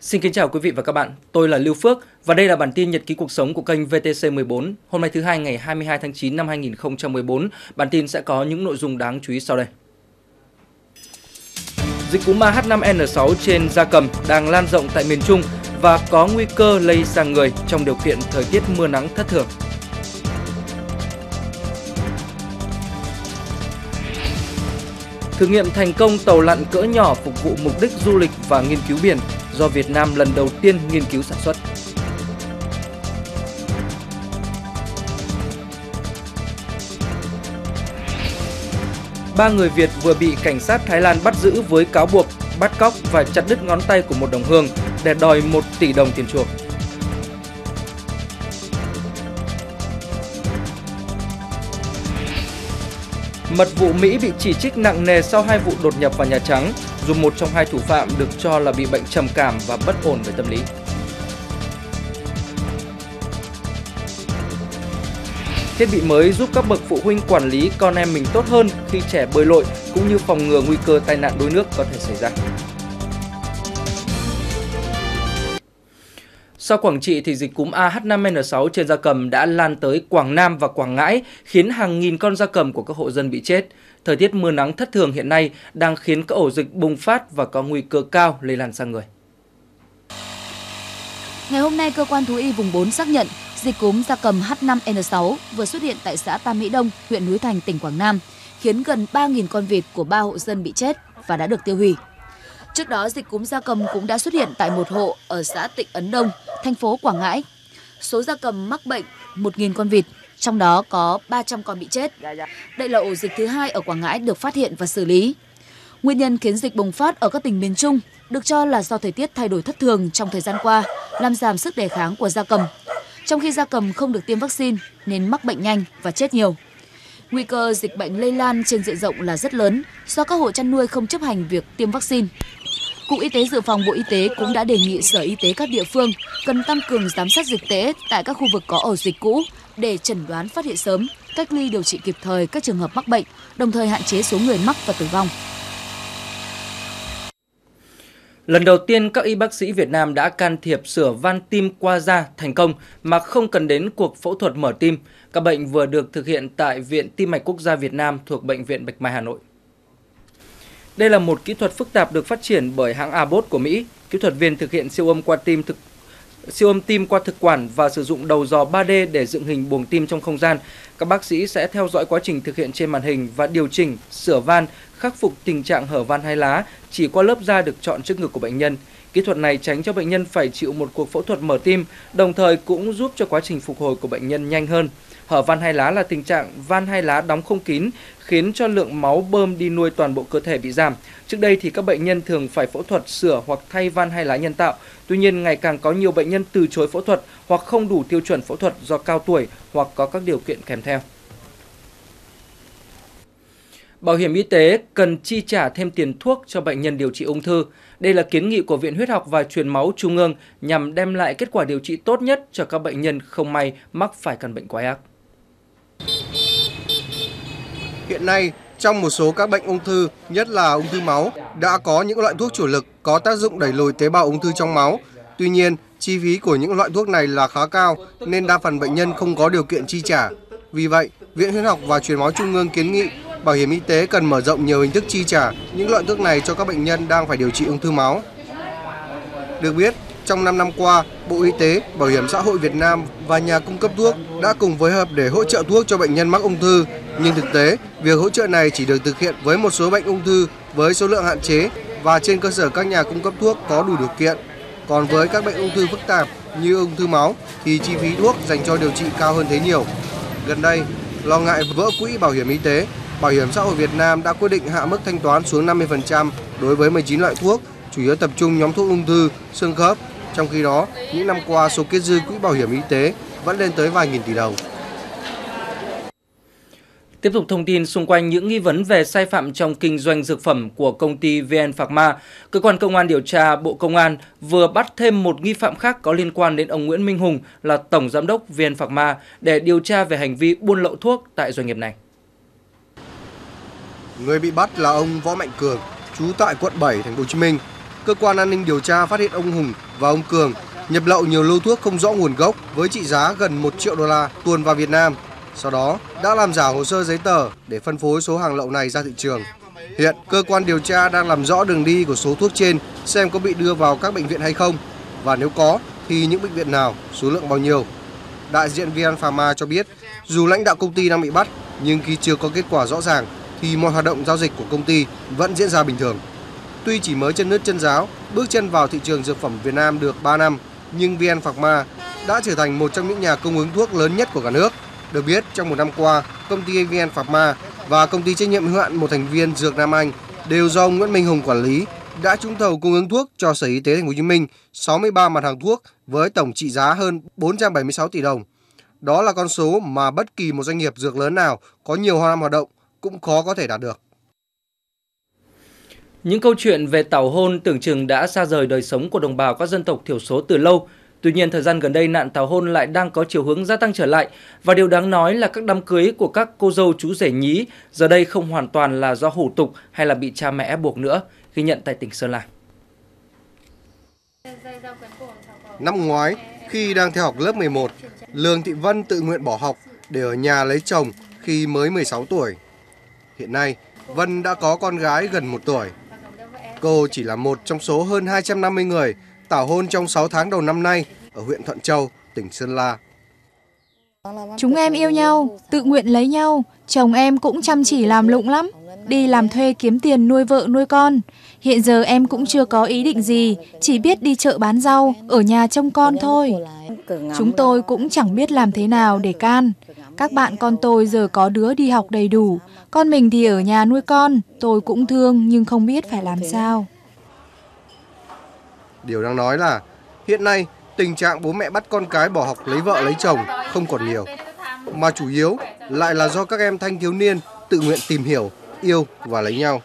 Xin kính chào quý vị và các bạn, tôi là Lưu Phước và đây là bản tin nhật ký cuộc sống của kênh VTC14. Hôm nay thứ hai ngày 22 tháng 9 năm 2014, bản tin sẽ có những nội dung đáng chú ý sau đây. Dịch cúm AH5N6 trên gia cầm đang lan rộng tại miền Trung và có nguy cơ lây sang người trong điều kiện thời tiết mưa nắng thất thường. Thử nghiệm thành công tàu lặn cỡ nhỏ phục vụ mục đích du lịch và nghiên cứu biển do Việt Nam lần đầu tiên nghiên cứu sản xuất. Ba người Việt vừa bị cảnh sát Thái Lan bắt giữ với cáo buộc bắt cóc và chặt đứt ngón tay của một đồng hương để đòi 1 tỷ đồng tiền chuộc. Mật vụ Mỹ bị chỉ trích nặng nề sau 2 vụ đột nhập vào Nhà Trắng, dù một trong 2 thủ phạm được cho là bị bệnh trầm cảm và bất ổn về tâm lý. Thiết bị mới giúp các bậc phụ huynh quản lý con em mình tốt hơn khi trẻ bơi lội cũng như phòng ngừa nguy cơ tai nạn đuối nước có thể xảy ra. Sau Quảng Trị thì dịch cúm AH5N6 trên gia cầm đã lan tới Quảng Nam và Quảng Ngãi, khiến hàng nghìn con gia cầm của các hộ dân bị chết. Thời tiết mưa nắng thất thường hiện nay đang khiến các ổ dịch bùng phát và có nguy cơ cao lây lan sang người. Ngày hôm nay, cơ quan thú y vùng 4 xác nhận dịch cúm gia cầm H5N6 vừa xuất hiện tại xã Tam Mỹ Đông, huyện Núi Thành, tỉnh Quảng Nam, khiến gần 3.000 con vịt của 3 hộ dân bị chết và đã được tiêu hủy. Trước đó, dịch cúm gia cầm cũng đã xuất hiện tại một hộ ở xã Tịnh Ấn Đông, thành phố Quảng Ngãi. Số gia cầm mắc bệnh 1.000 con vịt, trong đó có 300 con bị chết. Đây là ổ dịch thứ 2 ở Quảng Ngãi được phát hiện và xử lý. Nguyên nhân khiến dịch bùng phát ở các tỉnh miền Trung được cho là do thời tiết thay đổi thất thường trong thời gian qua, làm giảm sức đề kháng của gia cầm. Trong khi gia cầm không được tiêm vaccine nên mắc bệnh nhanh và chết nhiều. Nguy cơ dịch bệnh lây lan trên diện rộng là rất lớn do các hộ chăn nuôi không chấp hành việc tiêm vaccine. Cục Y tế Dự phòng Bộ Y tế cũng đã đề nghị Sở Y tế các địa phương cần tăng cường giám sát dịch tễ tại các khu vực có ổ dịch cũ để chẩn đoán phát hiện sớm, cách ly điều trị kịp thời các trường hợp mắc bệnh, đồng thời hạn chế số người mắc và tử vong. Lần đầu tiên, các y bác sĩ Việt Nam đã can thiệp sửa van tim qua da thành công mà không cần đến cuộc phẫu thuật mở tim. Ca bệnh vừa được thực hiện tại Viện Tim mạch Quốc gia Việt Nam thuộc Bệnh viện Bạch Mai, Hà Nội. Đây là một kỹ thuật phức tạp được phát triển bởi hãng Abbott của Mỹ. Kỹ thuật viên thực hiện siêu âm tim qua thực quản và sử dụng đầu dò 3D để dựng hình buồng tim trong không gian. Các bác sĩ sẽ theo dõi quá trình thực hiện trên màn hình và điều chỉnh, sửa van, khắc phục tình trạng hở van hai lá chỉ qua lớp da được chọn trước ngực của bệnh nhân. Kỹ thuật này tránh cho bệnh nhân phải chịu một cuộc phẫu thuật mở tim, đồng thời cũng giúp cho quá trình phục hồi của bệnh nhân nhanh hơn. Hở van hai lá là tình trạng van hai lá đóng không kín, khiến cho lượng máu bơm đi nuôi toàn bộ cơ thể bị giảm. Trước đây thì các bệnh nhân thường phải phẫu thuật sửa hoặc thay van hai lá nhân tạo. Tuy nhiên, ngày càng có nhiều bệnh nhân từ chối phẫu thuật hoặc không đủ tiêu chuẩn phẫu thuật do cao tuổi hoặc có các điều kiện kèm theo. Bảo hiểm y tế cần chi trả thêm tiền thuốc cho bệnh nhân điều trị ung thư. Đây là kiến nghị của Viện Huyết học và Truyền máu Trung ương nhằm đem lại kết quả điều trị tốt nhất cho các bệnh nhân không may mắc phải căn bệnh quái ác. Hiện nay, trong một số các bệnh ung thư, nhất là ung thư máu, đã có những loại thuốc chủ lực có tác dụng đẩy lùi tế bào ung thư trong máu. Tuy nhiên, chi phí của những loại thuốc này là khá cao nên đa phần bệnh nhân không có điều kiện chi trả. Vì vậy, Viện Huyết học và Truyền máu Trung ương kiến nghị Bảo hiểm y tế cần mở rộng nhiều hình thức chi trả những loại thuốc này cho các bệnh nhân đang phải điều trị ung thư máu. Được biết, trong 5 năm qua, Bộ Y tế, Bảo hiểm xã hội Việt Nam và nhà cung cấp thuốc đã cùng phối hợp để hỗ trợ thuốc cho bệnh nhân mắc ung thư. Nhưng thực tế, việc hỗ trợ này chỉ được thực hiện với một số bệnh ung thư với số lượng hạn chế và trên cơ sở các nhà cung cấp thuốc có đủ điều kiện. Còn với các bệnh ung thư phức tạp như ung thư máu thì chi phí thuốc dành cho điều trị cao hơn thế nhiều. Gần đây, lo ngại vỡ quỹ bảo hiểm y tế, Bảo hiểm xã hội Việt Nam đã quyết định hạ mức thanh toán xuống 50% đối với 19 loại thuốc, chủ yếu tập trung nhóm thuốc ung thư, xương khớp. Trong khi đó, những năm qua số kết dư quỹ bảo hiểm y tế vẫn lên tới vài nghìn tỷ đồng. Tiếp tục thông tin xung quanh những nghi vấn về sai phạm trong kinh doanh dược phẩm của công ty VN Phạc Ma, cơ quan công an điều tra Bộ Công an vừa bắt thêm một nghi phạm khác có liên quan đến ông Nguyễn Minh Hùng là tổng giám đốc VN Phạc Ma để điều tra về hành vi buôn lậu thuốc tại doanh nghiệp này. Người bị bắt là ông Võ Mạnh Cường, trú tại quận 7, thành phố Hồ Chí Minh. Cơ quan an ninh điều tra phát hiện ông Hùng và ông Cường nhập lậu nhiều lô thuốc không rõ nguồn gốc với trị giá gần 1 triệu đô la tuồn vào Việt Nam. Sau đó đã làm giả hồ sơ giấy tờ để phân phối số hàng lậu này ra thị trường. Hiện cơ quan điều tra đang làm rõ đường đi của số thuốc trên, xem có bị đưa vào các bệnh viện hay không, và nếu có thì những bệnh viện nào, số lượng bao nhiêu. Đại diện VN Pharma cho biết, dù lãnh đạo công ty đang bị bắt, nhưng khi chưa có kết quả rõ ràng thì mọi hoạt động giao dịch của công ty vẫn diễn ra bình thường. Tuy chỉ mới chân nước chân ráo, bước chân vào thị trường dược phẩm Việt Nam được 3 năm, nhưng VN Pharma đã trở thành một trong những nhà cung ứng thuốc lớn nhất của cả nước. Được biết, trong một năm qua, công ty VN Pharma và công ty trách nhiệm hữu hạn một thành viên Dược Nam Anh đều do ông Nguyễn Minh Hùng quản lý đã trúng thầu cung ứng thuốc cho Sở Y tế Thành phố Hồ Chí Minh 63 mặt hàng thuốc với tổng trị giá hơn 476 tỷ đồng. Đó là con số mà bất kỳ một doanh nghiệp dược lớn nào có nhiều năm hoạt động cũng khó có thể đạt được. Những câu chuyện về tảo hôn tưởng chừng đã xa rời đời sống của đồng bào các dân tộc thiểu số từ lâu. Tuy nhiên, thời gian gần đây nạn tảo hôn lại đang có chiều hướng gia tăng trở lại. Và điều đáng nói là các đám cưới của các cô dâu chú rể nhí giờ đây không hoàn toàn là do hủ tục hay là bị cha mẹ ép buộc nữa, ghi nhận tại tỉnh Sơn La. Năm ngoái, khi đang theo học lớp 11, Lương Thị Vân tự nguyện bỏ học để ở nhà lấy chồng khi mới 16 tuổi. Hiện nay, Vân đã có con gái gần 1 tuổi. Cô chỉ là một trong số hơn 250 người tảo hôn trong 6 tháng đầu năm nay ở huyện Thuận Châu, tỉnh Sơn La. Chúng em yêu nhau, tự nguyện lấy nhau. Chồng em cũng chăm chỉ làm lụng lắm, đi làm thuê kiếm tiền nuôi vợ nuôi con. Hiện giờ em cũng chưa có ý định gì, chỉ biết đi chợ bán rau, ở nhà trông con thôi. Chúng tôi cũng chẳng biết làm thế nào để can. Các bạn con tôi giờ có đứa đi học đầy đủ, con mình thì ở nhà nuôi con. Tôi cũng thương nhưng không biết phải làm sao. Điều đáng nói là hiện nay tình trạng bố mẹ bắt con cái bỏ học lấy vợ lấy chồng không còn nhiều, mà chủ yếu lại là do các em thanh thiếu niên tự nguyện tìm hiểu, yêu và lấy nhau.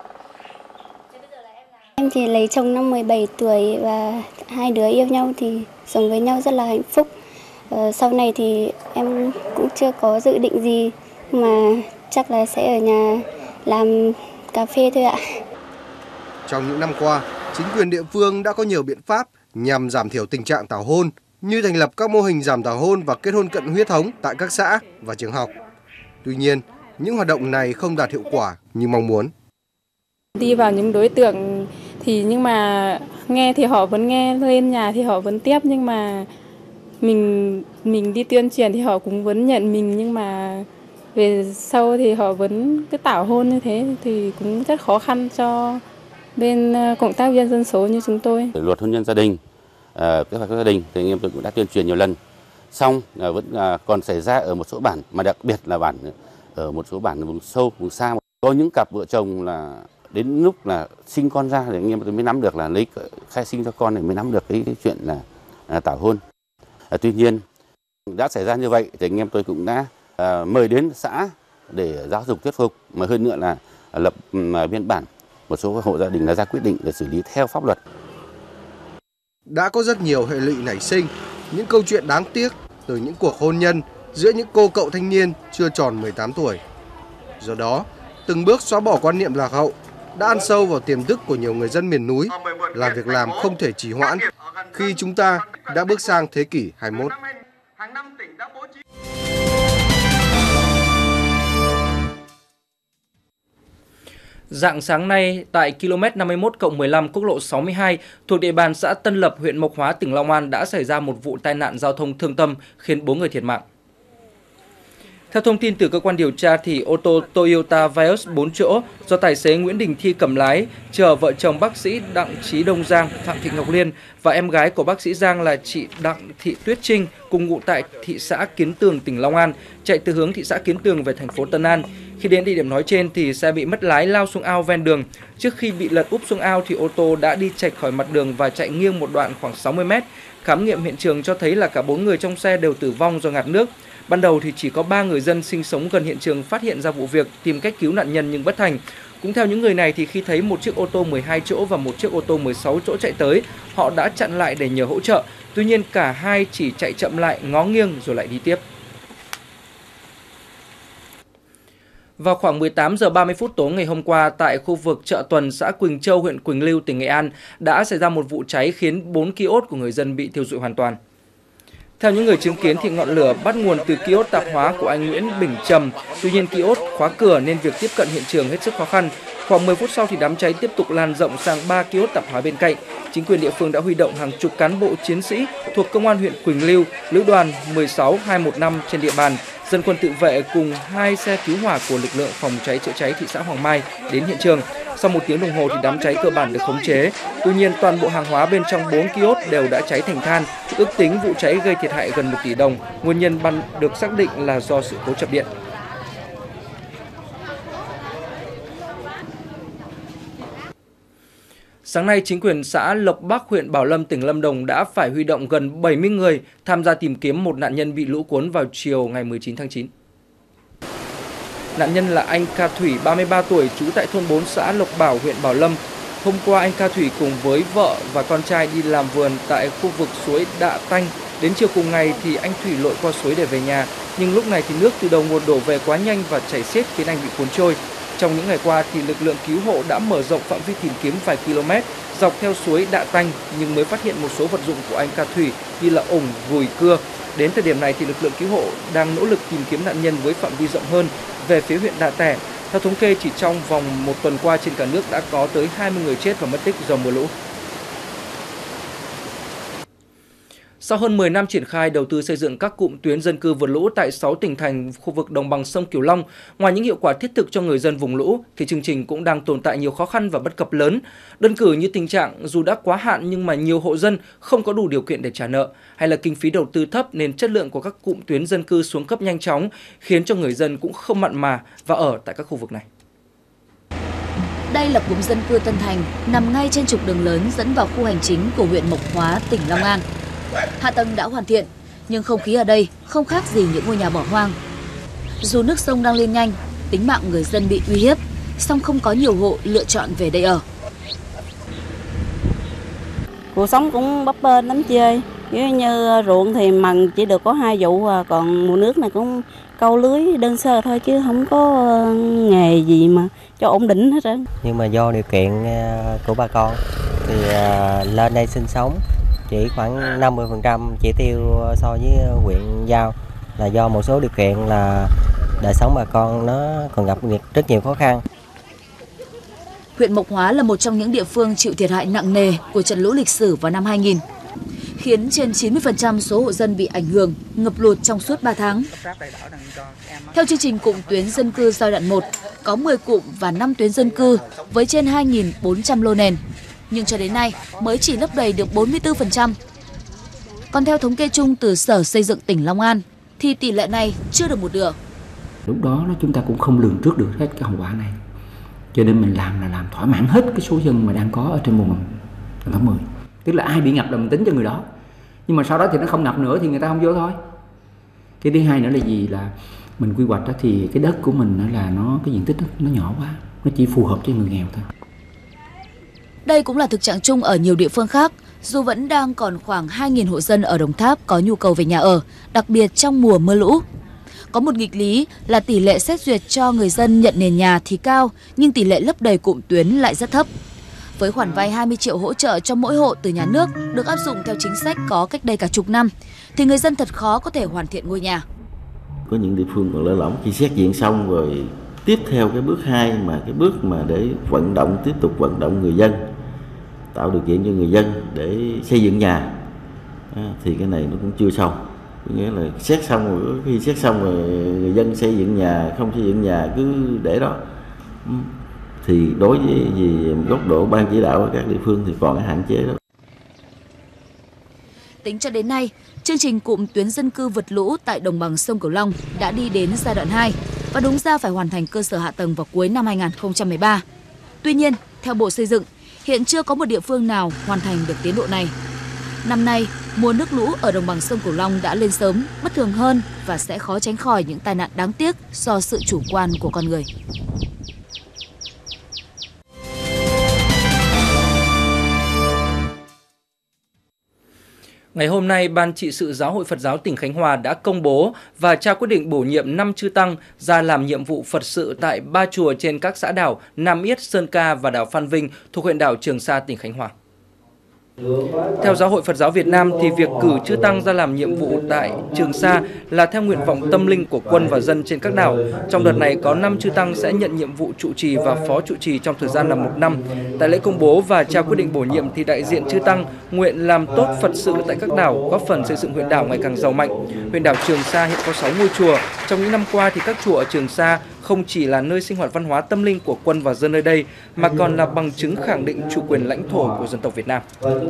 Em thì lấy chồng năm 17 tuổi và hai đứa yêu nhau thì sống với nhau rất là hạnh phúc. Sau này thì em cũng chưa có dự định gì, mà chắc là sẽ ở nhà làm cà phê thôi ạ. Trong những năm qua, chính quyền địa phương đã có nhiều biện pháp nhằm giảm thiểu tình trạng tảo hôn, như thành lập các mô hình giảm tảo hôn và kết hôn cận huyết thống tại các xã và trường học. Tuy nhiên, những hoạt động này không đạt hiệu quả như mong muốn. Đi vào những đối tượng thì nhưng mà nghe thì họ vẫn nghe, lên nhà thì họ vẫn tiếp, nhưng mà mình đi tuyên truyền thì họ cũng vẫn nhận mình, nhưng mà về sau thì họ vẫn cứ tảo hôn như thế thì cũng rất khó khăn cho bên cộng tác viên dân số như chúng tôi. Luật hôn nhân gia đình, kế hoạch gia đình thì anh em tôi cũng đã tuyên truyền nhiều lần, xong vẫn còn xảy ra ở một số bản, mà đặc biệt là bản ở một số bản vùng sâu, vùng xa. Có những cặp vợ chồng là đến lúc là sinh con ra thì anh em tôi mới nắm được là lấy khai sinh cho con, thì mới nắm được cái chuyện là tảo hôn. Tuy nhiên đã xảy ra như vậy thì anh em tôi cũng đã mời đến xã để giáo dục thuyết phục, mà hơn nữa là lập biên bản, một số hộ gia đình đã ra quyết định để xử lý theo pháp luật. Đã có rất nhiều hệ lụy nảy sinh, những câu chuyện đáng tiếc từ những cuộc hôn nhân giữa những cô cậu thanh niên chưa tròn 18 tuổi. Do đó, từng bước xóa bỏ quan niệm lạc hậu đã ăn sâu vào tiềm thức của nhiều người dân miền núi, là việc làm không thể trì hoãn khi chúng ta đã bước sang thế kỷ 21. Rạng sáng nay, tại km 51+15 quốc lộ 62 thuộc địa bàn xã Tân Lập, huyện Mộc Hóa, tỉnh Long An đã xảy ra một vụ tai nạn giao thông thương tâm khiến 4 người thiệt mạng. Theo thông tin từ cơ quan điều tra, thì ô tô Toyota Vios 4 chỗ do tài xế Nguyễn Đình Thi cầm lái chở vợ chồng bác sĩ Đặng Chí Đông Giang, Phạm Thị Ngọc Liên và em gái của bác sĩ Giang là chị Đặng Thị Tuyết Trinh cùng ngụ tại thị xã Kiến Tường, tỉnh Long An, chạy từ hướng thị xã Kiến Tường về thành phố Tân An. Khi đến địa điểm nói trên thì xe bị mất lái lao xuống ao ven đường. Trước khi bị lật úp xuống ao thì ô tô đã đi chệch khỏi mặt đường và chạy nghiêng một đoạn khoảng 60 m. Khám nghiệm hiện trường cho thấy là cả 4 người trong xe đều tử vong do ngạt nước. Ban đầu thì chỉ có 3 người dân sinh sống gần hiện trường phát hiện ra vụ việc, tìm cách cứu nạn nhân nhưng bất thành. Cũng theo những người này thì khi thấy một chiếc ô tô 12 chỗ và một chiếc ô tô 16 chỗ chạy tới, họ đã chặn lại để nhờ hỗ trợ. Tuy nhiên cả hai chỉ chạy chậm lại, ngó nghiêng rồi lại đi tiếp. Vào khoảng 18 giờ 30 phút tối ngày hôm qua tại khu vực chợ Tuần, xã Quỳnh Châu, huyện Quỳnh Lưu, tỉnh Nghệ An đã xảy ra một vụ cháy khiến 4 kiosk của người dân bị thiêu rụi hoàn toàn. Theo những người chứng kiến thì ngọn lửa bắt nguồn từ kiosk tạp hóa của anh Nguyễn Bình Trầm. Tuy nhiên kiosk khóa cửa nên việc tiếp cận hiện trường hết sức khó khăn. Khoảng 10 phút sau thì đám cháy tiếp tục lan rộng sang 3 kiosk tạp hóa bên cạnh. Chính quyền địa phương đã huy động hàng chục cán bộ chiến sĩ thuộc Công an huyện Quỳnh Lưu, Lữ đoàn 16215 trên địa bàn, dân quân tự vệ cùng 2 xe cứu hỏa của lực lượng phòng cháy chữa cháy thị xã Hoàng Mai đến hiện trường. Sau 1 tiếng đồng hồ thì đám cháy cơ bản được khống chế. Tuy nhiên toàn bộ hàng hóa bên trong 4 kiosk đều đã cháy thành than. Ước tính vụ cháy gây thiệt hại gần 1 tỷ đồng. Nguyên nhân ban được xác định là do sự cố chập điện. Sáng nay, chính quyền xã Lộc Bắc, huyện Bảo Lâm, tỉnh Lâm Đồng đã phải huy động gần 70 người tham gia tìm kiếm một nạn nhân bị lũ cuốn vào chiều ngày 19 tháng 9. Nạn nhân là anh Ca Thủy, 33 tuổi, trú tại thôn 4 xã Lộc Bảo, huyện Bảo Lâm. Hôm qua, anh Ca Thủy cùng với vợ và con trai đi làm vườn tại khu vực suối Đạ Tanh. Đến chiều cùng ngày thì anh Thủy lội qua suối để về nhà, nhưng lúc này thì nước từ đầu nguồn đổ về quá nhanh và chảy xiết khiến anh bị cuốn trôi. Trong những ngày qua thì lực lượng cứu hộ đã mở rộng phạm vi tìm kiếm vài km dọc theo suối Đạ Tanh nhưng mới phát hiện một số vật dụng của anh Ca Thủy như là ủng, gùi, cưa. Đến thời điểm này thì lực lượng cứu hộ đang nỗ lực tìm kiếm nạn nhân với phạm vi rộng hơn về phía huyện Đạ Tẻ. Theo thống kê, chỉ trong vòng 1 tuần qua trên cả nước đã có tới 20 người chết và mất tích do mưa lũ. Sau hơn 10 năm triển khai đầu tư xây dựng các cụm tuyến dân cư vượt lũ tại 6 tỉnh thành khu vực đồng bằng sông Cửu Long, ngoài những hiệu quả thiết thực cho người dân vùng lũ, thì chương trình cũng đang tồn tại nhiều khó khăn và bất cập lớn. Đơn cử như tình trạng dù đã quá hạn nhưng mà nhiều hộ dân không có đủ điều kiện để trả nợ, hay là kinh phí đầu tư thấp nên chất lượng của các cụm tuyến dân cư xuống cấp nhanh chóng, khiến cho người dân cũng không mặn mà và ở tại các khu vực này. Đây là cụm dân cư Tân Thành, nằm ngay trên trục đường lớn dẫn vào khu hành chính của huyện Mộc Hóa, tỉnh Long An. Hạ tầng đã hoàn thiện, nhưng không khí ở đây không khác gì những ngôi nhà bỏ hoang. Dù nước sông đang lên nhanh, tính mạng người dân bị uy hiếp, song không có nhiều hộ lựa chọn về đây ở. Cuộc sống cũng bấp bênh lắm chị ơi. Như ruộng thì mần chỉ được có 2 vụ, còn mùa nước này cũng câu lưới đơn sơ thôi chứ không có nghề gì mà cho ổn định hết trơn. Nhưng mà do điều kiện của bà con thì lên đây sinh sống chỉ khoảng 50% chỉ tiêu so với huyện giao, là do một số điều kiện là đời sống bà con nó còn gặp rất nhiều khó khăn. Huyện Mộc Hóa là một trong những địa phương chịu thiệt hại nặng nề của trận lũ lịch sử vào năm 2000, khiến trên 90% số hộ dân bị ảnh hưởng, ngập lụt trong suốt 3 tháng. Theo chương trình cụm tuyến dân cư giai đoạn 1, có 10 cụm và 5 tuyến dân cư với trên 2.400 lô nền, nhưng cho đến nay mới chỉ lấp đầy được 44%. Còn theo thống kê chung từ Sở Xây dựng tỉnh Long An, thì tỷ lệ này chưa được một nửa. Lúc đó chúng ta cũng không lường trước được hết cái hậu quả này. Cho nên mình làm thỏa mãn hết cái số dân mà đang có ở trên vùng tháng 10. Tức là ai bị ngập là mình tính cho người đó. Nhưng mà sau đó thì nó không ngập nữa thì người ta không vô thôi. Cái thứ hai nữa là gì, là mình quy hoạch đó thì cái đất của mình là cái diện tích nó nhỏ quá, nó chỉ phù hợp cho người nghèo thôi. Đây cũng là thực trạng chung ở nhiều địa phương khác, dù vẫn đang còn khoảng 2.000 hộ dân ở Đồng Tháp có nhu cầu về nhà ở, đặc biệt trong mùa mưa lũ. Có một nghịch lý là tỷ lệ xét duyệt cho người dân nhận nền nhà thì cao, nhưng tỷ lệ lấp đầy cụm tuyến lại rất thấp. Với khoản vay 20 triệu hỗ trợ cho mỗi hộ từ nhà nước được áp dụng theo chính sách có cách đây cả chục năm, thì người dân thật khó có thể hoàn thiện ngôi nhà. Có những địa phương còn lơ lỏng, khi xét duyệt xong rồi tiếp theo cái bước 2 mà cái bước mà để tiếp tục vận động người dân, tạo điều kiện cho người dân để xây dựng nhà, thì cái này nó cũng chưa xong. Nghĩa là xét xong rồi, khi xét xong rồi người dân xây dựng nhà, không xây dựng nhà cứ để đó. Thì đối với góc độ ban chỉ đạo ở các địa phương thì còn hạn chế đó. Tính cho đến nay, chương trình cụm tuyến dân cư vượt lũ tại đồng bằng sông Cửu Long đã đi đến giai đoạn 2 và đúng ra phải hoàn thành cơ sở hạ tầng vào cuối năm 2013. Tuy nhiên, theo Bộ Xây dựng, hiện chưa có một địa phương nào hoàn thành được tiến độ này. Năm nay, mùa nước lũ ở đồng bằng sông Cửu Long đã lên sớm, bất thường hơn và sẽ khó tránh khỏi những tai nạn đáng tiếc do sự chủ quan của con người. Ngày hôm nay, Ban Trị sự Giáo hội Phật giáo tỉnh Khánh Hòa đã công bố và trao quyết định bổ nhiệm 5 chư tăng ra làm nhiệm vụ Phật sự tại 3 chùa trên các xã đảo Nam Yết, Sơn Ca và đảo Phan Vinh thuộc huyện đảo Trường Sa, tỉnh Khánh Hòa. Theo Giáo hội Phật giáo Việt Nam thì việc cử chư tăng ra làm nhiệm vụ tại Trường Sa là theo nguyện vọng tâm linh của quân và dân trên các đảo. Trong đợt này có 5 chư tăng sẽ nhận nhiệm vụ trụ trì và phó trụ trì trong thời gian là 1 năm. Tại lễ công bố và trao quyết định bổ nhiệm thì đại diện chư tăng nguyện làm tốt Phật sự tại các đảo, góp phần xây dựng huyện đảo ngày càng giàu mạnh. Huyện đảo Trường Sa hiện có 6 ngôi chùa. Trong những năm qua thì các chùa ở Trường Sa không chỉ là nơi sinh hoạt văn hóa tâm linh của quân và dân nơi đây mà còn là bằng chứng khẳng định chủ quyền lãnh thổ của dân tộc Việt Nam.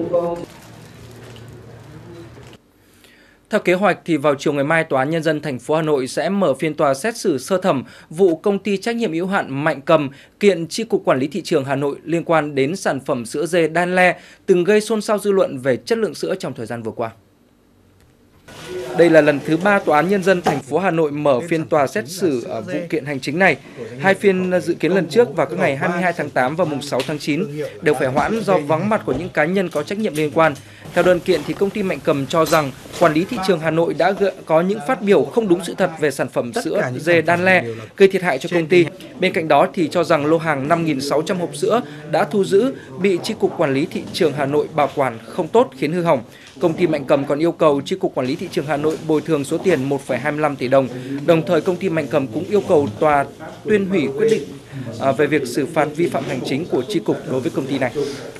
Theo kế hoạch thì vào chiều ngày mai, Tòa án Nhân dân thành phố Hà Nội sẽ mở phiên tòa xét xử sơ thẩm vụ công ty trách nhiệm hữu hạn Mạnh Cầm kiện Chi cục Quản lý thị trường Hà Nội liên quan đến sản phẩm sữa dê Đan Le từng gây xôn xao dư luận về chất lượng sữa trong thời gian vừa qua. Đây là lần thứ 3 Tòa án Nhân dân thành phố Hà Nội mở phiên tòa xét xử vụ kiện hành chính này. Hai phiên dự kiến lần trước vào các ngày 22 tháng 8 và mùng 6 tháng 9 đều phải hoãn do vắng mặt của những cá nhân có trách nhiệm liên quan. Theo đơn kiện thì công ty Mạnh Cầm cho rằng Quản lý thị trường Hà Nội đã có những phát biểu không đúng sự thật về sản phẩm sữa dê Đan Le, gây thiệt hại cho công ty. Bên cạnh đó thì cho rằng lô hàng 5.600 hộp sữa đã thu giữ bị Chi cục Quản lý thị trường Hà Nội bảo quản không tốt khiến hư hỏng. Công ty Mạnh Cầm còn yêu cầu Chi cục Quản lý thị trường Hà Nội bồi thường số tiền 1,25 tỷ đồng. Đồng thời công ty Mạnh Cầm cũng yêu cầu tòa tuyên hủy quyết định về việc xử phạt vi phạm hành chính của Chi cục đối với công ty này.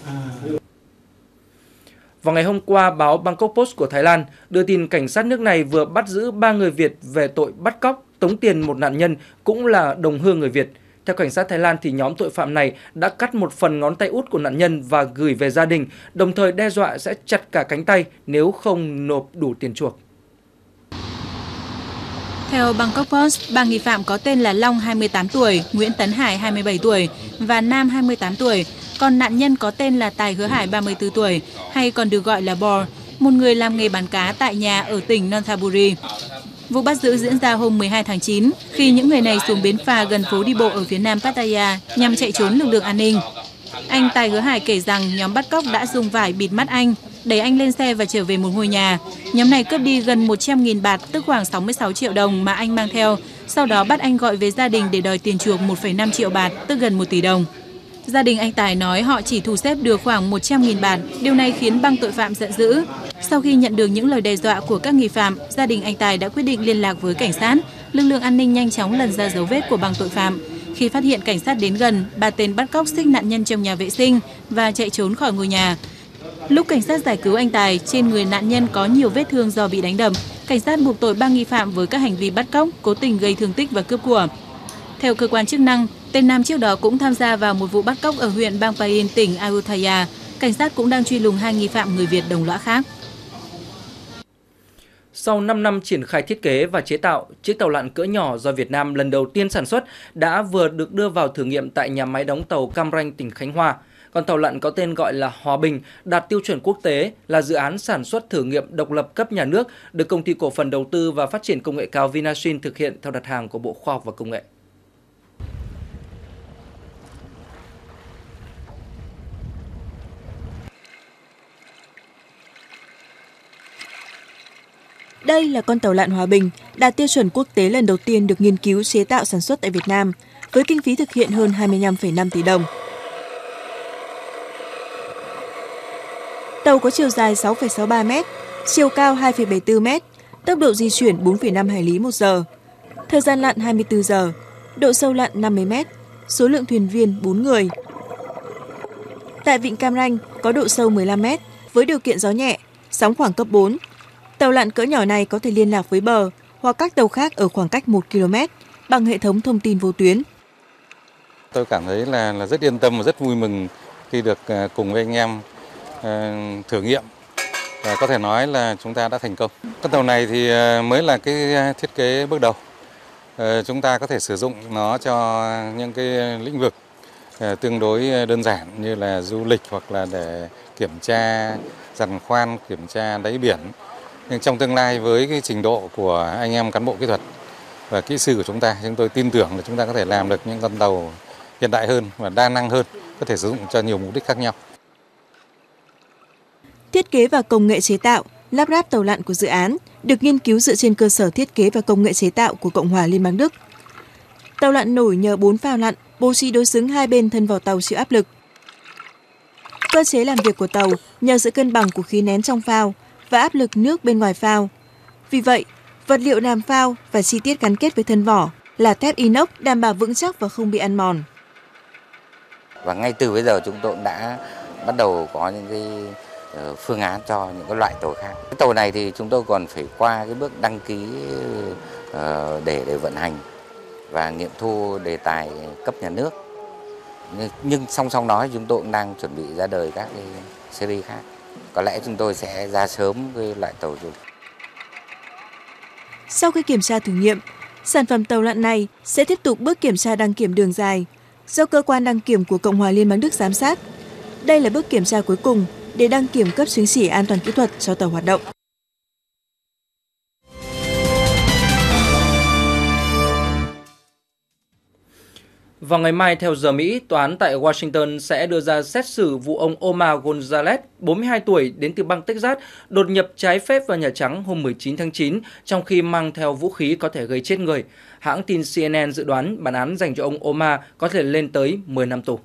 Vào ngày hôm qua, báo Bangkok Post của Thái Lan đưa tin cảnh sát nước này vừa bắt giữ 3 người Việt về tội bắt cóc, tống tiền một nạn nhân cũng là đồng hương người Việt. Theo cảnh sát Thái Lan thì nhóm tội phạm này đã cắt một phần ngón tay út của nạn nhân và gửi về gia đình, đồng thời đe dọa sẽ chặt cả cánh tay nếu không nộp đủ tiền chuộc. Theo Bangkok Post, 3 nghi phạm có tên là Long 28 tuổi, Nguyễn Tấn Hải 27 tuổi và Nam 28 tuổi. Còn nạn nhân có tên là Tài Hứa Hải 34 tuổi, hay còn được gọi là Bor, một người làm nghề bán cá tại nhà ở tỉnh Nonthaburi. Vụ bắt giữ diễn ra hôm 12 tháng 9 khi những người này xuống bến phà gần phố đi bộ ở phía nam Pattaya nhằm chạy trốn lực lượng an ninh. Anh Tài Hứa Hải kể rằng nhóm bắt cóc đã dùng vải bịt mắt anh, đẩy anh lên xe và trở về một ngôi nhà. Nhóm này cướp đi gần 100.000 baht, tức khoảng 66 triệu đồng mà anh mang theo. Sau đó bắt anh gọi về gia đình để đòi tiền chuộc 1,5 triệu baht, tức gần 1 tỷ đồng. Gia đình anh Tài nói họ chỉ thu xếp được khoảng 100.000 baht. Điều này khiến băng tội phạm giận dữ. Sau khi nhận được những lời đe dọa của các nghi phạm, gia đình anh Tài đã quyết định liên lạc với cảnh sát. Lực lượng an ninh nhanh chóng lần ra dấu vết của băng tội phạm. Khi phát hiện cảnh sát đến gần, 3 tên bắt cóc xích nạn nhân trong nhà vệ sinh và chạy trốn khỏi ngôi nhà. Lúc cảnh sát giải cứu anh Tài, trên người nạn nhân có nhiều vết thương do bị đánh đập. Cảnh sát buộc tội 3 nghi phạm với các hành vi bắt cóc, cố tình gây thương tích và cướp của. Theo cơ quan chức năng, tên Nam trước đó cũng tham gia vào một vụ bắt cóc ở huyện Bang Pa-in, tỉnh Ayutthaya. Cảnh sát cũng đang truy lùng 2 nghi phạm người Việt đồng lõa khác. Sau 5 năm triển khai thiết kế và chế tạo, chiếc tàu lặn cỡ nhỏ do Việt Nam lần đầu tiên sản xuất đã vừa được đưa vào thử nghiệm tại nhà máy đóng tàu Cam Ranh, tỉnh Khánh Hòa. Con tàu lặn có tên gọi là Hòa Bình, đạt tiêu chuẩn quốc tế, là dự án sản xuất thử nghiệm độc lập cấp nhà nước, được Công ty Cổ phần Đầu tư và Phát triển Công nghệ cao Vinashin thực hiện theo đặt hàng của Bộ Khoa học và Công nghệ. Đây là con tàu lặn Hòa Bình, đạt tiêu chuẩn quốc tế lần đầu tiên được nghiên cứu chế tạo sản xuất tại Việt Nam, với kinh phí thực hiện hơn 25,5 tỷ đồng. Tàu có chiều dài 6,63 m, chiều cao 2,74 m, tốc độ di chuyển 4,5 hải lý một giờ, thời gian lặn 24 giờ, độ sâu lặn 50 m, số lượng thuyền viên 4 người. Tại vịnh Cam Ranh có độ sâu 15 m, với điều kiện gió nhẹ, sóng khoảng cấp 4. Tàu lặn cỡ nhỏ này có thể liên lạc với bờ hoặc các tàu khác ở khoảng cách 1 km bằng hệ thống thông tin vô tuyến. Tôi cảm thấy là rất yên tâm và rất vui mừng khi được cùng với anh em thử nghiệm. Và có thể nói là chúng ta đã thành công. Con tàu này thì mới là cái thiết kế bước đầu. Chúng ta có thể sử dụng nó cho những cái lĩnh vực tương đối đơn giản như là du lịch hoặc là để kiểm tra giàn khoan, kiểm tra đáy biển. Nhưng trong tương lai với cái trình độ của anh em cán bộ kỹ thuật và kỹ sư của chúng tôi tin tưởng là chúng ta có thể làm được những con tàu hiện đại hơn và đa năng hơn, có thể sử dụng cho nhiều mục đích khác nhau. Thiết kế và công nghệ chế tạo lắp ráp tàu lặn của dự án được nghiên cứu dựa trên cơ sở thiết kế và công nghệ chế tạo của Cộng hòa Liên bang Đức. Tàu lặn nổi nhờ 4 phao lặn bố trí đối xứng hai bên thân vỏ tàu chịu áp lực. Cơ chế làm việc của tàu nhờ sự cân bằng của khí nén trong phao và áp lực nước bên ngoài phao. Vì vậy, vật liệu làm phao và chi tiết gắn kết với thân vỏ là thép inox đảm bảo vững chắc và không bị ăn mòn. Và ngay từ bây giờ chúng tôi cũng đã bắt đầu có những cái phương án cho những cái loại tàu khác. Cái tàu này thì chúng tôi còn phải qua cái bước đăng ký để vận hành và nghiệm thu đề tài cấp nhà nước. Nhưng song song đó chúng tôi cũng đang chuẩn bị ra đời các cái series khác. Có lẽ chúng tôi sẽ ra sớm cái loại tàu du lịch. Sau khi kiểm tra thử nghiệm, sản phẩm tàu lặn này sẽ tiếp tục bước kiểm tra đăng kiểm đường dài do cơ quan đăng kiểm của Cộng hòa Liên bang Đức giám sát. Đây là bước kiểm tra cuối cùng để đăng kiểm cấp chứng chỉ an toàn kỹ thuật cho tàu hoạt động. Vào ngày mai theo giờ Mỹ, tòa án tại Washington sẽ đưa ra xét xử vụ ông Omar Gonzalez, 42 tuổi, đến từ bang Texas, đột nhập trái phép vào Nhà Trắng hôm 19 tháng 9, trong khi mang theo vũ khí có thể gây chết người. Hãng tin CNN dự đoán bản án dành cho ông Omar có thể lên tới 10 năm tù.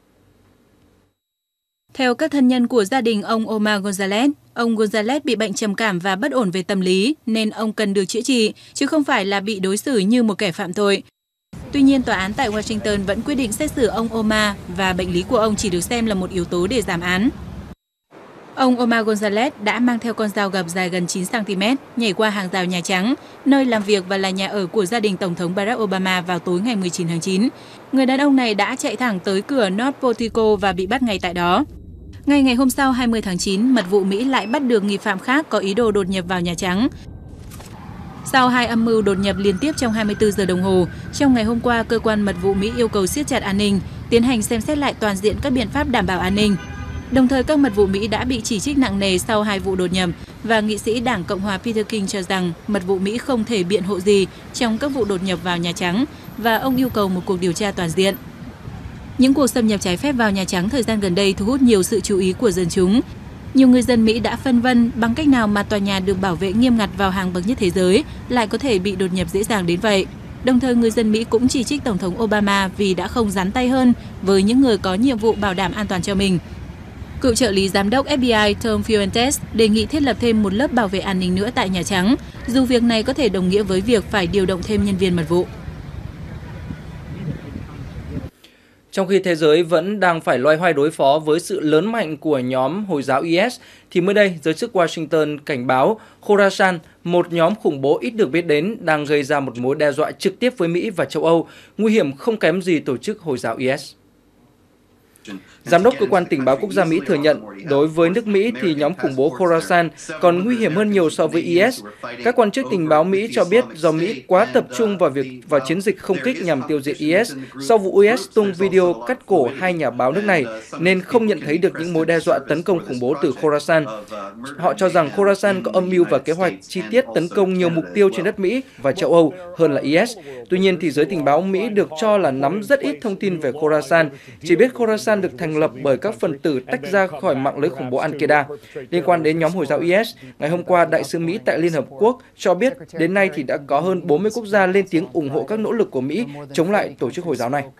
Theo các thân nhân của gia đình ông Omar Gonzalez, ông Gonzalez bị bệnh trầm cảm và bất ổn về tâm lý nên ông cần được chữa trị, chứ không phải là bị đối xử như một kẻ phạm tội. Tuy nhiên, tòa án tại Washington vẫn quyết định xét xử ông Omar và bệnh lý của ông chỉ được xem là một yếu tố để giảm án. Ông Omar Gonzalez đã mang theo con dao gập dài gần 9 cm, nhảy qua hàng rào Nhà Trắng, nơi làm việc và là nhà ở của gia đình Tổng thống Barack Obama vào tối ngày 19 tháng 9. Người đàn ông này đã chạy thẳng tới cửa North Portico và bị bắt ngay tại đó. Ngày hôm sau 20 tháng 9, mật vụ Mỹ lại bắt được nghi phạm khác có ý đồ đột nhập vào Nhà Trắng. Sau 2 âm mưu đột nhập liên tiếp trong 24 giờ đồng hồ, trong ngày hôm qua, cơ quan mật vụ Mỹ yêu cầu siết chặt an ninh, tiến hành xem xét lại toàn diện các biện pháp đảm bảo an ninh. Đồng thời, các mật vụ Mỹ đã bị chỉ trích nặng nề sau 2 vụ đột nhập và nghị sĩ Đảng Cộng hòa Peter King cho rằng mật vụ Mỹ không thể biện hộ gì trong các vụ đột nhập vào Nhà Trắng và ông yêu cầu một cuộc điều tra toàn diện. Những cuộc xâm nhập trái phép vào Nhà Trắng thời gian gần đây thu hút nhiều sự chú ý của dân chúng. Nhiều người dân Mỹ đã phân vân bằng cách nào mà tòa nhà được bảo vệ nghiêm ngặt vào hàng bậc nhất thế giới lại có thể bị đột nhập dễ dàng đến vậy. Đồng thời, người dân Mỹ cũng chỉ trích Tổng thống Obama vì đã không rắn tay hơn với những người có nhiệm vụ bảo đảm an toàn cho mình. Cựu trợ lý giám đốc FBI Tom Fuentes đề nghị thiết lập thêm một lớp bảo vệ an ninh nữa tại Nhà Trắng, dù việc này có thể đồng nghĩa với việc phải điều động thêm nhân viên mật vụ. Trong khi thế giới vẫn đang phải loay hoay đối phó với sự lớn mạnh của nhóm Hồi giáo IS, thì mới đây, giới chức Washington cảnh báo Khorasan, một nhóm khủng bố ít được biết đến, đang gây ra một mối đe dọa trực tiếp với Mỹ và châu Âu, nguy hiểm không kém gì tổ chức Hồi giáo IS. Giám đốc Cơ quan Tình báo Quốc gia Mỹ thừa nhận, đối với nước Mỹ thì nhóm khủng bố Khorasan còn nguy hiểm hơn nhiều so với IS. Các quan chức tình báo Mỹ cho biết do Mỹ quá tập trung vào chiến dịch không kích nhằm tiêu diệt IS sau vụ IS tung video cắt cổ 2 nhà báo nước này, nên không nhận thấy được những mối đe dọa tấn công khủng bố từ Khorasan. Họ cho rằng Khorasan có âm mưu và kế hoạch chi tiết tấn công nhiều mục tiêu trên đất Mỹ và châu Âu hơn là IS. Tuy nhiên, thì giới tình báo Mỹ được cho là nắm rất ít thông tin về Khorasan, chỉ biết Khorasan được thành lập bởi các phần tử tách ra khỏi mạng lưới khủng bố Al-Qaeda. Liên quan đến nhóm Hồi giáo IS, ngày hôm qua, Đại sứ Mỹ tại Liên Hợp Quốc cho biết đến nay thì đã có hơn 40 quốc gia lên tiếng ủng hộ các nỗ lực của Mỹ chống lại tổ chức Hồi giáo này.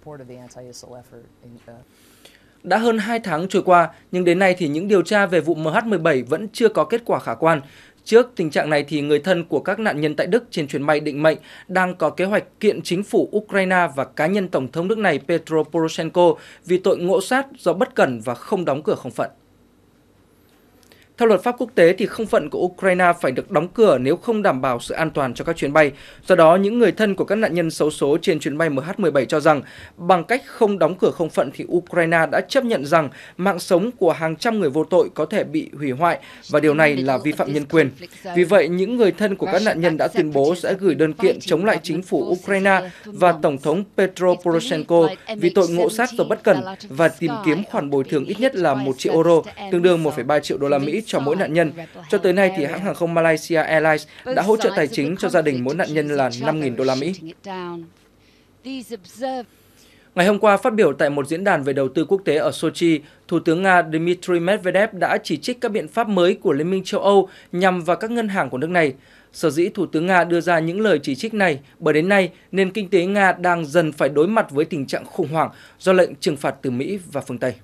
Đã hơn 2 tháng trôi qua, nhưng đến nay thì những điều tra về vụ MH17 vẫn chưa có kết quả khả quan. Trước tình trạng này thì người thân của các nạn nhân tại Đức trên chuyến bay định mệnh đang có kế hoạch kiện chính phủ Ukraine và cá nhân Tổng thống nước này Petro Poroshenko vì tội ngộ sát do bất cẩn và không đóng cửa không phận. Theo luật pháp quốc tế thì không phận của Ukraine phải được đóng cửa nếu không đảm bảo sự an toàn cho các chuyến bay. Do đó, những người thân của các nạn nhân xấu số trên chuyến bay MH17 cho rằng bằng cách không đóng cửa không phận thì Ukraine đã chấp nhận rằng mạng sống của hàng trăm người vô tội có thể bị hủy hoại và điều này là vi phạm nhân quyền. Vì vậy, những người thân của các nạn nhân đã tuyên bố sẽ gửi đơn kiện chống lại chính phủ Ukraine và Tổng thống Petro Poroshenko vì tội ngộ sát do bất cẩn và tìm kiếm khoản bồi thường ít nhất là 1 triệu euro, tương đương 1,3 triệu đô la Mỹ cho mỗi nạn nhân. Cho tới nay thì hãng hàng không Malaysia Airlines đã hỗ trợ tài chính cho gia đình mỗi nạn nhân là 5.000 đô la Mỹ. Ngày hôm qua, phát biểu tại một diễn đàn về đầu tư quốc tế ở Sochi, Thủ tướng Nga Dmitry Medvedev đã chỉ trích các biện pháp mới của Liên minh châu Âu nhằm vào các ngân hàng của nước này. Sở dĩ Thủ tướng Nga đưa ra những lời chỉ trích này bởi đến nay, nền kinh tế Nga đang dần phải đối mặt với tình trạng khủng hoảng do lệnh trừng phạt từ Mỹ và phương Tây.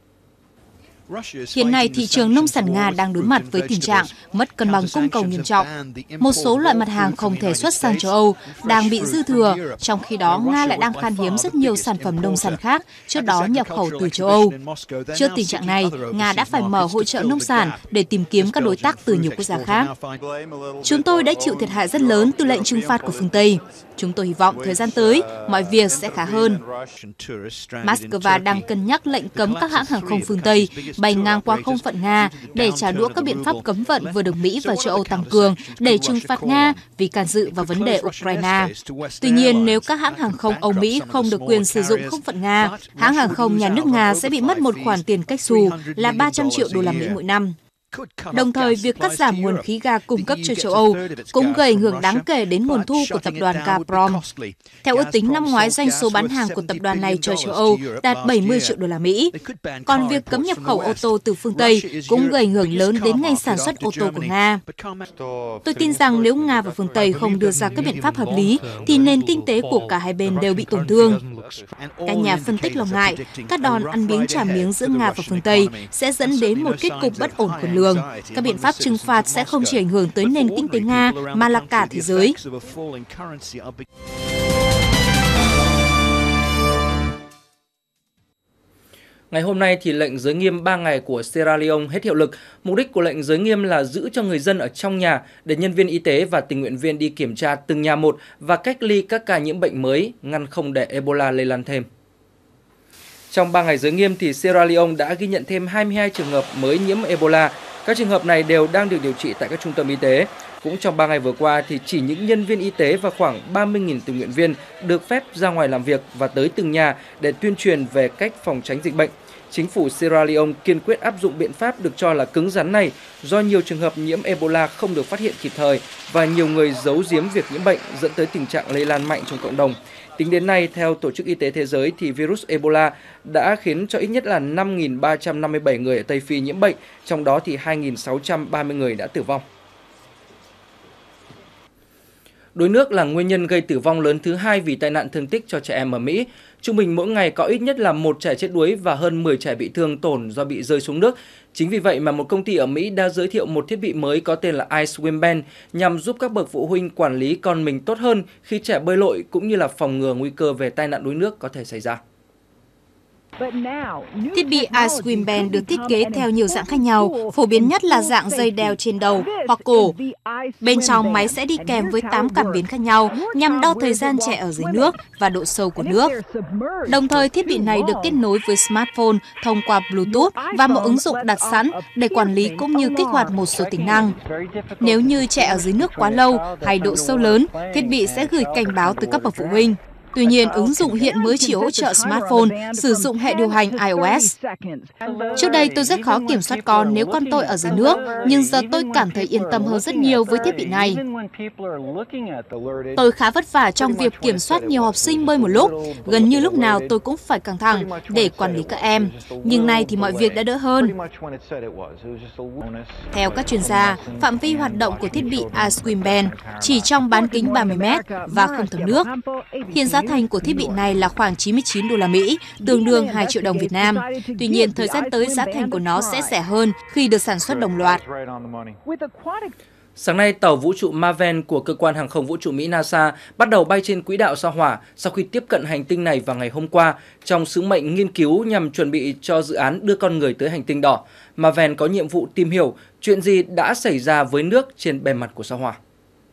Hiện nay, thị trường nông sản Nga đang đối mặt với tình trạng mất cân bằng cung cầu nghiêm trọng. Một số loại mặt hàng không thể xuất sang châu Âu đang bị dư thừa, trong khi đó Nga lại đang khan hiếm rất nhiều sản phẩm nông sản khác trước đó nhập khẩu từ châu Âu. Trước tình trạng này, Nga đã phải mở hội chợ nông sản để tìm kiếm các đối tác từ nhiều quốc gia khác. Chúng tôi đã chịu thiệt hại rất lớn từ lệnh trừng phạt của phương Tây. Chúng tôi hy vọng thời gian tới, mọi việc sẽ khá hơn. Moscow đang cân nhắc lệnh cấm các hãng hàng không phương Tây bay ngang qua không phận Nga để trả đũa các biện pháp cấm vận vừa được Mỹ và châu Âu tăng cường để trừng phạt Nga vì can dự vào vấn đề Ukraine. Tuy nhiên, nếu các hãng hàng không Âu Mỹ không được quyền sử dụng không phận Nga, hãng hàng không nhà nước Nga sẽ bị mất một khoản tiền cách xù là 300 triệu đô la Mỹ mỗi năm. Đồng thời, việc cắt giảm nguồn khí ga cung cấp cho châu Âu cũng gây ảnh hưởng đáng kể đến nguồn thu của tập đoàn Gazprom. Theo ước tính, năm ngoái doanh số bán hàng của tập đoàn này cho châu Âu đạt 70 triệu đô la Mỹ. Còn việc cấm nhập khẩu ô tô từ phương Tây cũng gây ảnh hưởng lớn đến ngành sản xuất ô tô của Nga. Tôi tin rằng nếu Nga và phương Tây không đưa ra các biện pháp hợp lý, thì nền kinh tế của cả hai bên đều bị tổn thương. Các nhà phân tích lo ngại, các đòn ăn miếng trả miếng giữa Nga và phương Tây sẽ dẫn đến một kết cục bất ổn khôn lường. Các biện pháp trừng phạt sẽ không chỉ ảnh hưởng tới nền kinh tế Nga mà là cả thế giới. Ngày hôm nay thì lệnh giới nghiêm 3 ngày của Sierra Leone hết hiệu lực. Mục đích của lệnh giới nghiêm là giữ cho người dân ở trong nhà để nhân viên y tế và tình nguyện viên đi kiểm tra từng nhà một và cách ly các ca nhiễm bệnh mới, ngăn không để Ebola lây lan thêm. Trong 3 ngày giới nghiêm thì Sierra Leone đã ghi nhận thêm 22 trường hợp mới nhiễm Ebola. Các trường hợp này đều đang được điều trị tại các trung tâm y tế. Cũng trong 3 ngày vừa qua thì chỉ những nhân viên y tế và khoảng 30.000 tình nguyện viên được phép ra ngoài làm việc và tới từng nhà để tuyên truyền về cách phòng tránh dịch bệnh. Chính phủ Sierra Leone kiên quyết áp dụng biện pháp được cho là cứng rắn này do nhiều trường hợp nhiễm Ebola không được phát hiện kịp thời và nhiều người giấu giếm việc nhiễm bệnh dẫn tới tình trạng lây lan mạnh trong cộng đồng. Tính đến nay, theo Tổ chức Y tế Thế giới, thì virus Ebola đã khiến cho ít nhất là 5.357 người ở Tây Phi nhiễm bệnh, trong đó thì 2.630 người đã tử vong. Đuối nước là nguyên nhân gây tử vong lớn thứ 2 vì tai nạn thương tích cho trẻ em ở Mỹ. Trung bình mỗi ngày có ít nhất là 1 trẻ chết đuối và hơn 10 trẻ bị thương tổn do bị rơi xuống nước. Chính vì vậy mà một công ty ở Mỹ đã giới thiệu một thiết bị mới có tên là iSwimBand nhằm giúp các bậc phụ huynh quản lý con mình tốt hơn khi trẻ bơi lội cũng như là phòng ngừa nguy cơ về tai nạn đuối nước có thể xảy ra. Thiết bị iSwimBand được thiết kế theo nhiều dạng khác nhau, phổ biến nhất là dạng dây đeo trên đầu hoặc cổ. Bên trong máy sẽ đi kèm với 8 cảm biến khác nhau nhằm đo thời gian trẻ ở dưới nước và độ sâu của nước. Đồng thời, thiết bị này được kết nối với smartphone thông qua Bluetooth và một ứng dụng đặt sẵn để quản lý cũng như kích hoạt một số tính năng. Nếu như trẻ ở dưới nước quá lâu hay độ sâu lớn, thiết bị sẽ gửi cảnh báo từ các bậc phụ huynh. Tuy nhiên, ứng dụng hiện mới chỉ hỗ trợ smartphone sử dụng hệ điều hành iOS. Trước đây tôi rất khó kiểm soát con nếu con tôi ở dưới nước, nhưng giờ tôi cảm thấy yên tâm hơn rất nhiều với thiết bị này. Tôi khá vất vả trong việc kiểm soát nhiều học sinh bơi một lúc, gần như lúc nào tôi cũng phải căng thẳng để quản lý các em. Nhưng nay thì mọi việc đã đỡ hơn. Theo các chuyên gia, phạm vi hoạt động của thiết bị iSwimBand chỉ trong bán kính 30 m và không thấm nước. Hiện giá thành của thiết bị này là khoảng 99 đô la Mỹ, tương đương 2 triệu đồng Việt Nam. Tuy nhiên, thời gian tới giá thành của nó sẽ rẻ hơn khi được sản xuất đồng loạt. Sáng nay, tàu vũ trụ Maven của cơ quan hàng không vũ trụ Mỹ NASA bắt đầu bay trên quỹ đạo sao Hỏa sau khi tiếp cận hành tinh này vào ngày hôm qua trong sứ mệnh nghiên cứu nhằm chuẩn bị cho dự án đưa con người tới hành tinh đỏ. Maven có nhiệm vụ tìm hiểu chuyện gì đã xảy ra với nước trên bề mặt của sao Hỏa.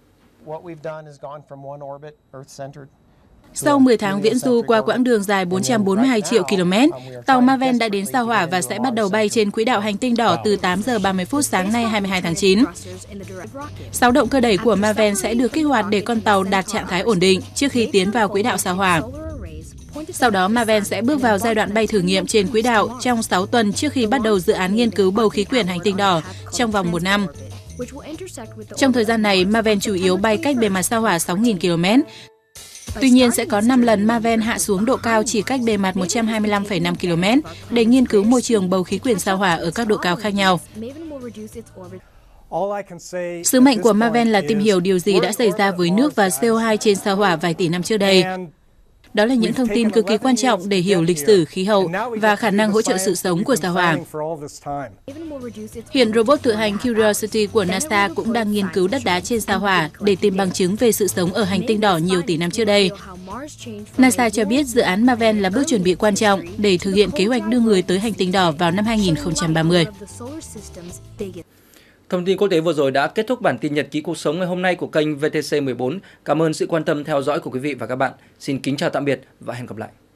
Sau 10 tháng viễn du qua quãng đường dài 442 triệu km, tàu Maven đã đến sao Hỏa và sẽ bắt đầu bay trên quỹ đạo hành tinh đỏ từ 8 giờ 30 phút sáng nay 22 tháng 9. 6 động cơ đẩy của Maven sẽ được kích hoạt để con tàu đạt trạng thái ổn định trước khi tiến vào quỹ đạo sao Hỏa. Sau đó, Maven sẽ bước vào giai đoạn bay thử nghiệm trên quỹ đạo trong 6 tuần trước khi bắt đầu dự án nghiên cứu bầu khí quyển hành tinh đỏ trong vòng 1 năm. Trong thời gian này, Maven chủ yếu bay cách bề mặt sao Hỏa 6.000 km. Tuy nhiên, sẽ có 5 lần MAVEN hạ xuống độ cao chỉ cách bề mặt 125,5 km để nghiên cứu môi trường bầu khí quyển sao Hỏa ở các độ cao khác nhau. Sứ mệnh của MAVEN là tìm hiểu điều gì đã xảy ra với nước và CO2 trên sao Hỏa vài tỷ năm trước đây. Đó là những thông tin cực kỳ quan trọng để hiểu lịch sử, khí hậu và khả năng hỗ trợ sự sống của sao Hỏa. Hiện robot tự hành Curiosity của NASA cũng đang nghiên cứu đất đá trên sao Hỏa để tìm bằng chứng về sự sống ở hành tinh đỏ nhiều tỷ năm trước đây. NASA cho biết dự án MAVEN là bước chuẩn bị quan trọng để thực hiện kế hoạch đưa người tới hành tinh đỏ vào năm 2030. Thông tin quốc tế vừa rồi đã kết thúc bản tin nhật ký cuộc sống ngày hôm nay của kênh VTC14. Cảm ơn sự quan tâm theo dõi của quý vị và các bạn. Xin kính chào tạm biệt và hẹn gặp lại.